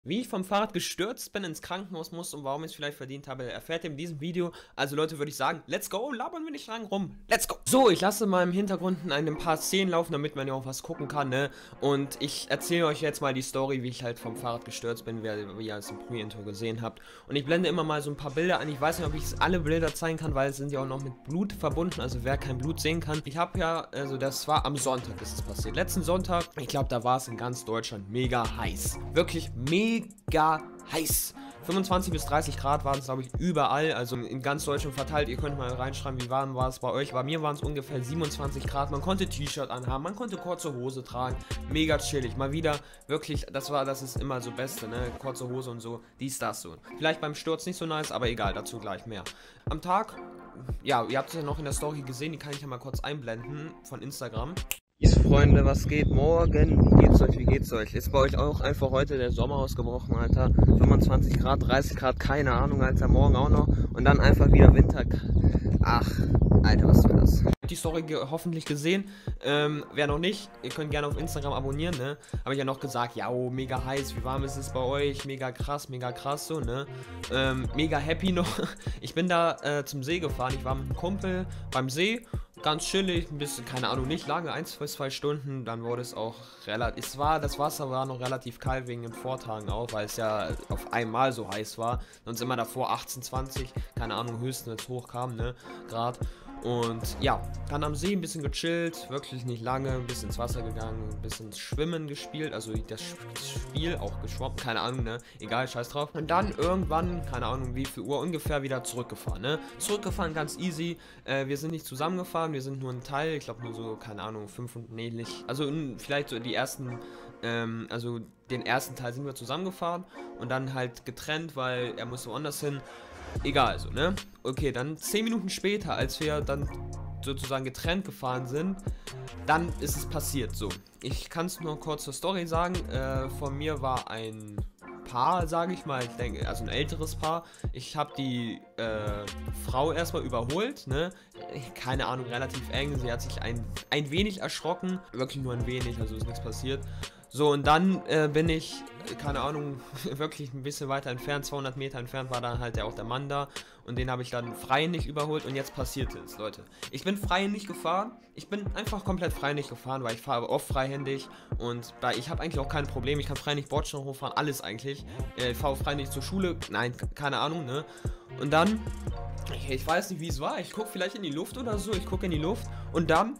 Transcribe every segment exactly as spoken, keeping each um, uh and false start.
Wie ich vom Fahrrad gestürzt bin, ins Krankenhaus muss und warum ich es vielleicht verdient habe, erfährt ihr in diesem Video. Also Leute, würde ich sagen, let's go, labern wir nicht lang rum, let's go. So, ich lasse mal im Hintergrund ein paar Szenen laufen, damit man ja auch was gucken kann, ne. Und ich erzähle euch jetzt mal die Story, wie ich halt vom Fahrrad gestürzt bin, wie, wie ihr es im Pre-Intro gesehen habt. Und ich blende immer mal so ein paar Bilder an. Ich weiß nicht, ob ich alle Bilder zeigen kann, weil es sind ja auch noch mit Blut verbunden, also wer kein Blut sehen kann. Ich habe ja, also das war am Sonntag ist es passiert. Letzten Sonntag, ich glaube, da war es in ganz Deutschland mega heiß. Wirklich mega Mega heiß. fünfundzwanzig bis dreißig Grad waren es, glaube ich, überall, also in ganz Deutschland verteilt. Ihr könnt mal reinschreiben, wie warm war es bei euch. Bei mir waren es ungefähr siebenundzwanzig Grad. Man konnte T-Shirt anhaben, man konnte kurze Hose tragen. Mega chillig. Mal wieder, wirklich, das war, das ist immer so Beste, ne? Kurze Hose und so, dies, das so. Vielleicht beim Sturz nicht so nice, aber egal, dazu gleich mehr. Am Tag, ja, ihr habt es ja noch in der Story gesehen, die kann ich ja mal kurz einblenden von Instagram. Freunde, was geht? Morgen, wie geht's euch, wie geht's euch? Ist bei euch auch einfach heute der Sommer ausgebrochen, Alter? fünfundzwanzig Grad, dreißig Grad, keine Ahnung, Alter, morgen auch noch. Und dann einfach wieder Winter. Ach, Alter, was soll das? Die Story ge hoffentlich gesehen. Ähm, wer noch nicht, ihr könnt gerne auf Instagram abonnieren, ne? Habe ich ja noch gesagt, ja, oh, mega heiß, wie warm ist es bei euch? Mega krass, mega krass, so, ne? Ähm, mega happy noch. Ich bin da äh, zum See gefahren, ich war mit einem Kumpel beim See. Ganz chillig, ein bisschen, keine Ahnung, nicht lange, eins bis zwei Stunden, dann wurde es auch relativ, es war, das Wasser war noch relativ kalt wegen den Vortagen auch, weil es ja auf einmal so heiß war, sonst immer davor achtzehn, zwanzig, keine Ahnung, höchstens jetzt hochkam, ne, Grad. Und ja, dann am See ein bisschen gechillt, wirklich nicht lange, ein bisschen ins Wasser gegangen, ein bisschen Schwimmen gespielt, also das Spiel auch geschwommen, keine Ahnung, ne, egal, scheiß drauf. Und dann irgendwann, keine Ahnung wie viel Uhr, ungefähr wieder zurückgefahren, ne. Zurückgefahren, ganz easy, äh, wir sind nicht zusammengefahren, wir sind nur ein Teil, ich glaube nur so, keine Ahnung, fünf und, nee, nicht, also in, vielleicht so die ersten, ähm, also den ersten Teil sind wir zusammengefahren und dann halt getrennt, weil er musste woanders hin. Egal, so, ne? Okay, dann zehn Minuten später, als wir dann sozusagen getrennt gefahren sind, dann ist es passiert, so. Ich kann es nur kurz zur Story sagen. Äh, von mir war ein Paar, sage ich mal, ich denke, also ein älteres Paar. Ich habe die äh, Frau erstmal überholt, ne? Keine Ahnung, relativ eng. Sie hat sich ein, ein wenig erschrocken. Wirklich nur ein wenig, also ist nichts passiert. So, und dann äh, bin ich, keine Ahnung, wirklich ein bisschen weiter entfernt, zweihundert Meter entfernt war dann halt der, auch der Mann da. Und den habe ich dann freihändig überholt und jetzt passiert es, Leute. Ich bin freihändig gefahren, ich bin einfach komplett freihändig gefahren, weil ich fahre oft freihändig. Und bei, ich habe eigentlich auch kein Problem, ich kann freihändig Bordstein hochfahren, alles eigentlich. Äh, ich fahre freihändig zur Schule, nein, keine Ahnung, ne. Und dann, ich, ich weiß nicht, wie es war, ich gucke vielleicht in die Luft oder so, ich gucke in die Luft und dann,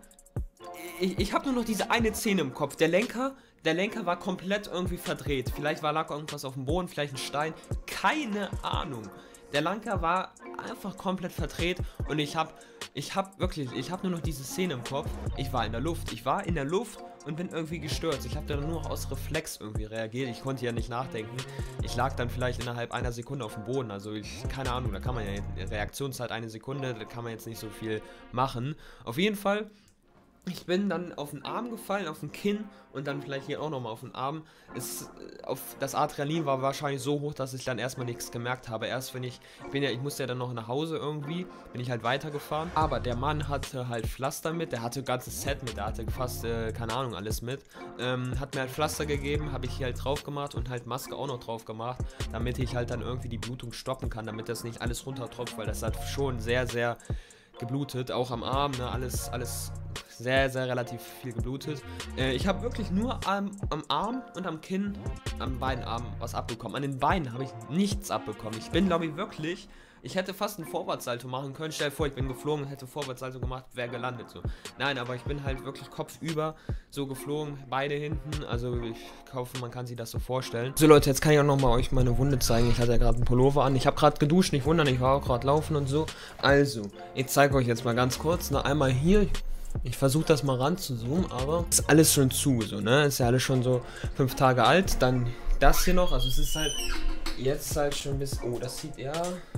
ich, ich habe nur noch diese eine Szene im Kopf, der Lenker... Der Lenker war komplett irgendwie verdreht. Vielleicht war lag irgendwas auf dem Boden, vielleicht ein Stein. Keine Ahnung. Der Lenker war einfach komplett verdreht und ich habe, ich habe wirklich, ich habe nur noch diese Szene im Kopf. Ich war in der Luft. Ich war in der Luft und bin irgendwie gestürzt. Ich habe dann nur noch aus Reflex irgendwie reagiert. Ich konnte ja nicht nachdenken. Ich lag dann vielleicht innerhalb einer Sekunde auf dem Boden. Also ich, keine Ahnung, da kann man ja, Reaktionszeit eine Sekunde, da kann man jetzt nicht so viel machen. Auf jeden Fall. Ich bin dann auf den Arm gefallen, auf den Kinn und dann vielleicht hier auch nochmal auf den Arm. Es, auf, das Adrenalin war wahrscheinlich so hoch, dass ich dann erstmal nichts gemerkt habe. Erst wenn ich, ich bin ja, ich musste ja dann noch nach Hause irgendwie, bin ich halt weitergefahren. Aber der Mann hatte halt Pflaster mit, der hatte ein ganzes Set mit, der hatte fast, äh, keine Ahnung, alles mit. Ähm, hat mir halt Pflaster gegeben, habe ich hier halt drauf gemacht und halt Maske auch noch drauf gemacht, damit ich halt dann irgendwie die Blutung stoppen kann, damit das nicht alles runtertropft, weil das hat schon sehr, sehr geblutet, auch am Arm, ne, alles, alles sehr, sehr relativ viel geblutet. Äh, ich habe wirklich nur am, am Arm und am Kinn, an beiden Armen was abbekommen. An den Beinen habe ich nichts abbekommen. Ich bin, glaube ich, wirklich, ich hätte fast einen Vorwärtssalto machen können. Stell dir vor, ich bin geflogen, hätte Vorwärtssalto gemacht, wäre gelandet so. Nein, aber ich bin halt wirklich kopfüber so geflogen, beide hinten. Also ich hoffe, man kann sich das so vorstellen. So Leute, jetzt kann ich auch nochmal euch meine Wunde zeigen. Ich hatte ja gerade einen Pullover an. Ich habe gerade geduscht, nicht wundern, ich war auch gerade laufen und so. Also, ich zeige euch jetzt mal ganz kurz, ne, einmal hier. Ich versuche das mal ranzuzoomen, aber ist alles schon zu, so, ne? Ist ja alles schon so fünf Tage alt. Dann das hier noch, also es ist halt jetzt halt schon ein bisschen, oh, das sieht eher,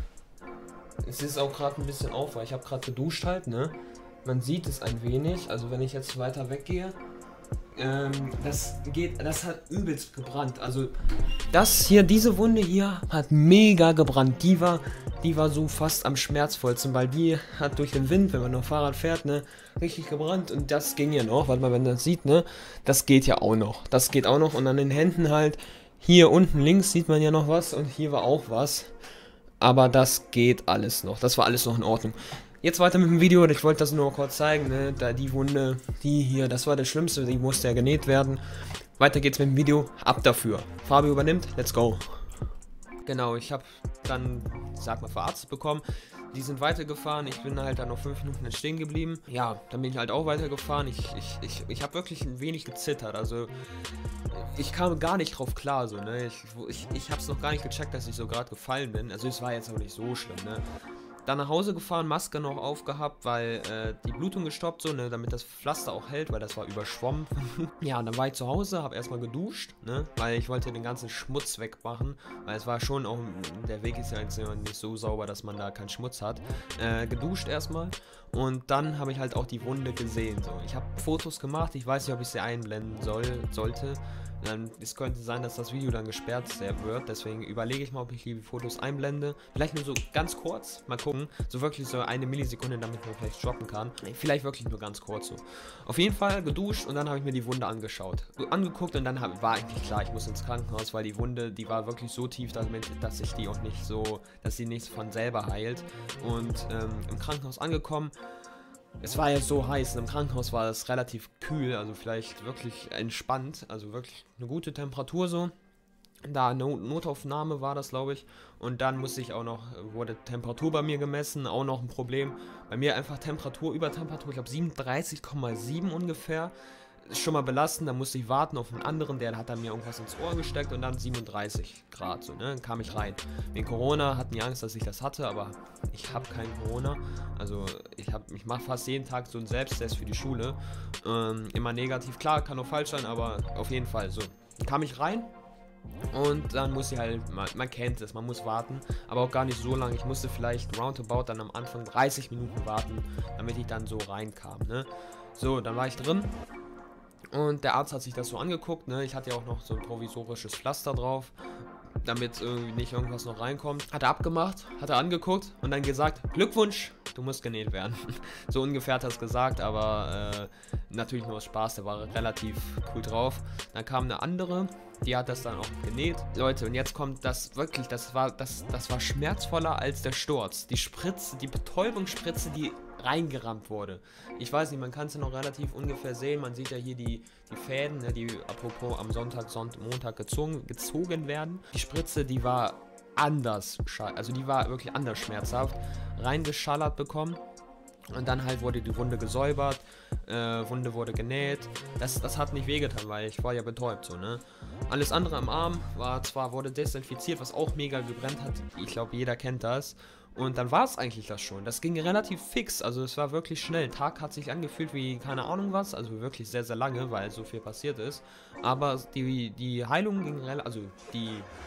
es ist auch gerade ein bisschen auf, weil ich habe gerade geduscht halt, ne? Man sieht es ein wenig, also wenn ich jetzt weiter weggehe, ähm, das geht, das hat übelst gebrannt. Also das hier, diese Wunde hier hat mega gebrannt. Die war, die war so fast am schmerzvollsten, weil die hat durch den Wind, wenn man noch Fahrrad fährt, ne, richtig gebrannt. Und das ging ja noch, warte mal, wenn man das sieht, ne, das geht ja auch noch. Das geht auch noch und an den Händen halt, Hier unten links sieht man ja noch was und hier war auch was. Aber das geht alles noch. Das war alles noch in Ordnung. Jetzt weiter mit dem Video. Ich wollte das nur kurz zeigen. Ne? Da die Wunde, die hier, das war das Schlimmste. Die musste ja genäht werden. Weiter geht's mit dem Video. Ab dafür. Fabio übernimmt. Let's go. Genau, ich habe dann, sag mal, verarztet bekommen. Die sind weitergefahren. Ich bin halt dann noch fünf Minuten stehen geblieben. Ja, dann bin ich halt auch weitergefahren. Ich, ich, ich, ich habe wirklich ein wenig gezittert. Also, ich kam gar nicht drauf klar. So, ne? Ich, ich, ich habe es noch gar nicht gecheckt, dass ich so gerade gefallen bin. Also, es war jetzt auch nicht so schlimm. Ne? Dann nach Hause gefahren, Maske noch aufgehabt, weil äh, die Blutung gestoppt, so, ne, damit das Pflaster auch hält, weil das war überschwommen. Ja, und dann war ich zu Hause, habe erstmal geduscht, ne, weil ich wollte den ganzen Schmutz wegmachen, weil es war schon auch, der Weg ist ja jetzt nicht so sauber, dass man da keinen Schmutz hat. Äh, geduscht erstmal und dann habe ich halt auch die Wunde gesehen, so. Ich habe Fotos gemacht, ich weiß nicht, ob ich sie einblenden soll, sollte. Ähm, es könnte sein, dass das Video dann gesperrt wird, deswegen überlege ich mal, ob ich die Fotos einblende. Vielleicht nur so ganz kurz, mal gucken, so wirklich so eine Millisekunde, damit man vielleicht droppen kann. Vielleicht wirklich nur ganz kurz so. Auf jeden Fall geduscht und dann habe ich mir die Wunde angeschaut. Angeguckt und dann hab, war eigentlich klar, ich muss ins Krankenhaus, weil die Wunde, die war wirklich so tief, damit, dass ich die auch nicht so, dass sie nicht von selber heilt. Und ähm, im Krankenhaus angekommen. Es war ja so heiß, im Krankenhaus war es relativ kühl, also vielleicht wirklich entspannt, also wirklich eine gute Temperatur so. Da eine Notaufnahme war das, glaube ich. Und dann musste ich auch noch, wurde Temperatur bei mir gemessen, auch noch ein Problem. Bei mir einfach Temperatur, Übertemperatur, ich glaube siebenunddreißig Komma sieben ungefähr. Ist schon mal belastend, da musste ich warten auf einen anderen, der hat dann mir irgendwas ins Ohr gesteckt und dann siebenunddreißig Grad, so, ne, dann kam ich rein. Wegen Corona hatten die Angst, dass ich das hatte, aber ich habe kein Corona, also ich habe, ich mache fast jeden Tag so einen Selbsttest für die Schule, ähm, immer negativ, klar, kann auch falsch sein, aber auf jeden Fall, so, dann kam ich rein. Und dann muss ich halt, man, man kennt es, man muss warten, aber auch gar nicht so lange. Ich musste vielleicht roundabout dann am Anfang dreißig Minuten warten, damit ich dann so reinkam, ne. So, dann war ich drin. Und der Arzt hat sich das so angeguckt, ne? Ich hatte ja auch noch so ein provisorisches Pflaster drauf, damit irgendwie nicht irgendwas noch reinkommt. Hat er abgemacht, hat er angeguckt und dann gesagt, Glückwunsch, du musst genäht werden. So ungefähr hat er es gesagt, aber äh, natürlich nur aus Spaß, der war relativ cool drauf. Dann kam eine andere, die hat das dann auch genäht. Leute, und jetzt kommt das wirklich, das war, das, das war schmerzvoller als der Sturz. Die Spritze, die Betäubungsspritze, die reingerammt wurde. Ich weiß nicht, man kann es ja noch relativ ungefähr sehen. Man sieht ja hier die, die Fäden, ne, die apropos am Sonntag, Sonntag, Montag gezogen, gezogen werden. Die Spritze, die war anders, also die war wirklich anders schmerzhaft. Reingeschallert bekommen. Und dann halt wurde die Wunde gesäubert, äh, Wunde wurde genäht. Das, das hat nicht wehgetan, weil ich war ja betäubt, so, ne. Alles andere am Arm war zwar, wurde desinfiziert, was auch mega gebrannt hat. Ich glaube, jeder kennt das. Und dann war es eigentlich das schon. Das ging relativ fix, also es war wirklich schnell. Tag hat sich angefühlt wie keine Ahnung was, also wirklich sehr, sehr lange, weil so viel passiert ist. Aber die, die Heilung ging relativ, also die,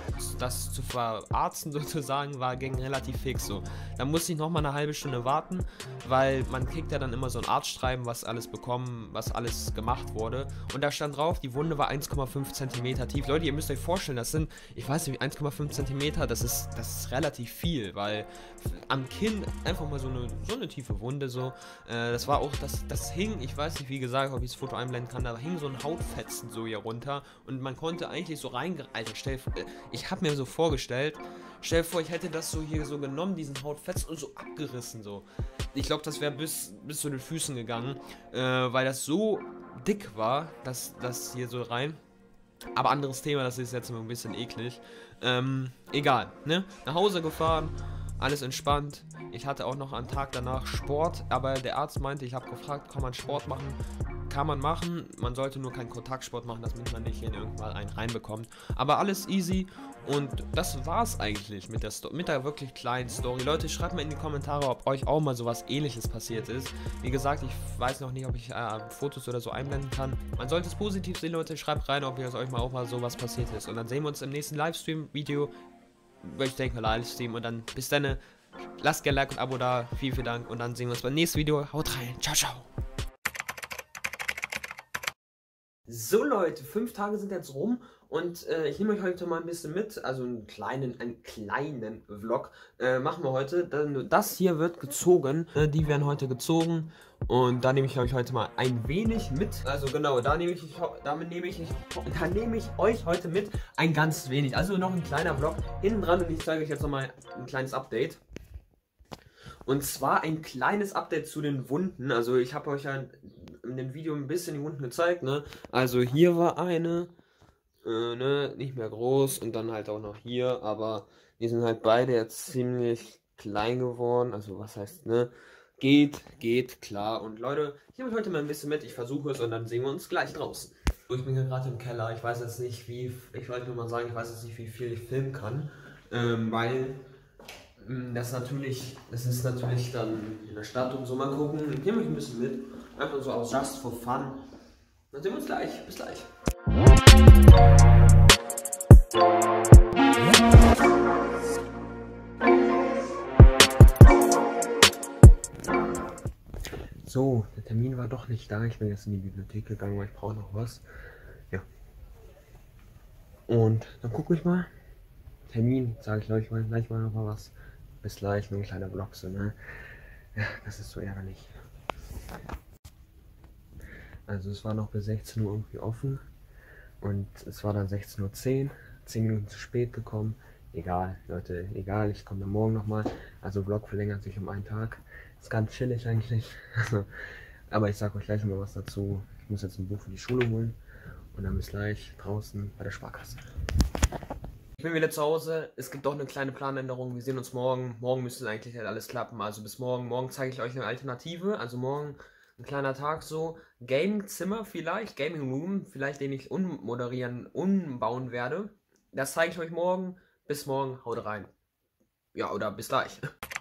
das zu verarzten sozusagen, war, ging relativ fix so. Da musste ich nochmal eine halbe Stunde warten, weil man kriegt ja dann immer so ein Arztschreiben, was alles bekommen, was alles gemacht wurde. Und da stand drauf, die Wunde war eins Komma fünf Zentimeter tief. Leute, ihr müsst euch vorstellen, das sind, ich weiß nicht, eins Komma fünf Zentimeter, das ist, das ist relativ viel, weil am Kinn einfach mal so eine, so eine tiefe Wunde so. Äh, das war auch, das, das hing, ich weiß nicht, wie gesagt, ob ich das Foto einblenden kann, da hing so ein Hautfetzen so hier runter und man konnte eigentlich so reingreifen. Alter, stell, ich habe mir so vorgestellt, stell dir vor, ich hätte das so hier so genommen, diesen Hautfetzen und so abgerissen so. Ich glaube, das wäre bis, bis zu den Füßen gegangen, äh, weil das so dick war, dass das hier so rein. Aber anderes Thema, das ist jetzt immer ein bisschen eklig. Ähm, egal, ne? Nach Hause gefahren. Alles entspannt. Ich hatte auch noch einen Tag danach Sport, aber der Arzt meinte, ich habe gefragt, kann man Sport machen? Kann man machen, man sollte nur keinen Kontaktsport machen, damit man nicht in irgendwann einen reinbekommt. Aber alles easy und das war's eigentlich mit der, Sto mit der wirklich kleinen Story. Leute, schreibt mir in die Kommentare, ob euch auch mal sowas Ähnliches passiert ist. Wie gesagt, ich weiß noch nicht, ob ich äh, Fotos oder so einblenden kann. Man sollte es positiv sehen, Leute. Schreibt rein, ob euch mal auch mal sowas passiert ist. Und dann sehen wir uns im nächsten Livestream-Video. Ich denke mal Livestream und dann bis dann. Lasst gerne Like und Abo da. Vielen, vielen Dank. Und dann sehen wir uns beim nächsten Video. Haut rein. Ciao, ciao. So Leute, fünf Tage sind jetzt rum und äh, ich nehme euch heute mal ein bisschen mit, also einen kleinen, einen kleinen Vlog äh, machen wir heute. Dann, das hier wird gezogen, äh, die werden heute gezogen und da nehme ich euch heute mal ein wenig mit. Also genau, da nehme ich, damit nehme ich, da nehme ich euch heute mit ein ganz wenig, also noch ein kleiner Vlog hinten dran und ich zeige euch jetzt nochmal ein kleines Update. Und zwar ein kleines Update zu den Wunden. Also ich habe euch ja in dem Video ein bisschen die Wunden gezeigt, ne? Also hier war eine, äh, ne, nicht mehr groß und dann halt auch noch hier, aber die sind halt beide jetzt ziemlich klein geworden. Also was heißt, ne? Geht, geht, klar. Und Leute, ich nehme euch heute mal ein bisschen mit. Ich versuche es und dann sehen wir uns gleich draußen. Ich bin hier gerade im Keller. Ich weiß jetzt nicht, wie, ich wollte nur mal sagen, ich weiß jetzt nicht, wie viel ich filmen kann, ähm, weil Das natürlich, das ist natürlich dann in der Stadt und so. Mal gucken, ich nehme euch ein bisschen mit. Einfach so aus just for fun. Dann sehen wir uns gleich. Bis gleich. So, der Termin war doch nicht da. Ich bin jetzt in die Bibliothek gegangen, weil ich brauche noch was. Ja. Und dann gucke ich mal. Termin, sage ich gleich mal, gleich mal noch mal was. Bis gleich, nur ein kleiner Vlog, so, ne? Ja, das ist so ärgerlich. Also es war noch bis sechzehn Uhr irgendwie offen und es war dann sechzehn Uhr zehn, zehn Minuten zu spät gekommen. Egal, Leute, egal, ich komme dann morgen nochmal. Also Vlog verlängert sich um einen Tag. Ist ganz chillig eigentlich. Aber ich sage euch gleich noch mal was dazu. Ich muss jetzt ein Buch für die Schule holen und dann bis gleich draußen bei der Sparkasse. Ich bin wieder zu Hause, es gibt doch eine kleine Planänderung, wir sehen uns morgen, morgen müsste eigentlich halt alles klappen, also bis morgen, morgen zeige ich euch eine Alternative, also morgen ein kleiner Tag so, Gaming-Zimmer vielleicht, Gaming Room, vielleicht den ich unmoderieren, umbauen werde, das zeige ich euch morgen, bis morgen, haut rein, ja oder bis gleich.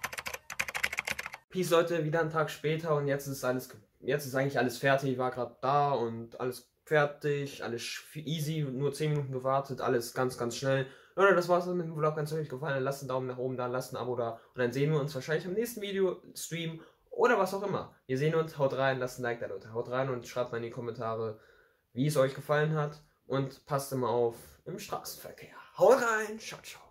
Peace Leute, wieder einen Tag später und jetzt ist alles, jetzt ist eigentlich alles fertig, ich war gerade da und alles fertig, alles easy, nur zehn Minuten gewartet, alles ganz, ganz schnell. Leute, das war's mit dem Vlog, wenn es euch gefallen hat, lasst einen Daumen nach oben da, lasst ein Abo da und dann sehen wir uns wahrscheinlich im nächsten Video, Stream oder was auch immer. Wir sehen uns, haut rein, lasst ein Like da, Leute, haut rein und schreibt mal in die Kommentare, wie es euch gefallen hat und passt immer auf im Straßenverkehr. Haut rein, ciao, ciao.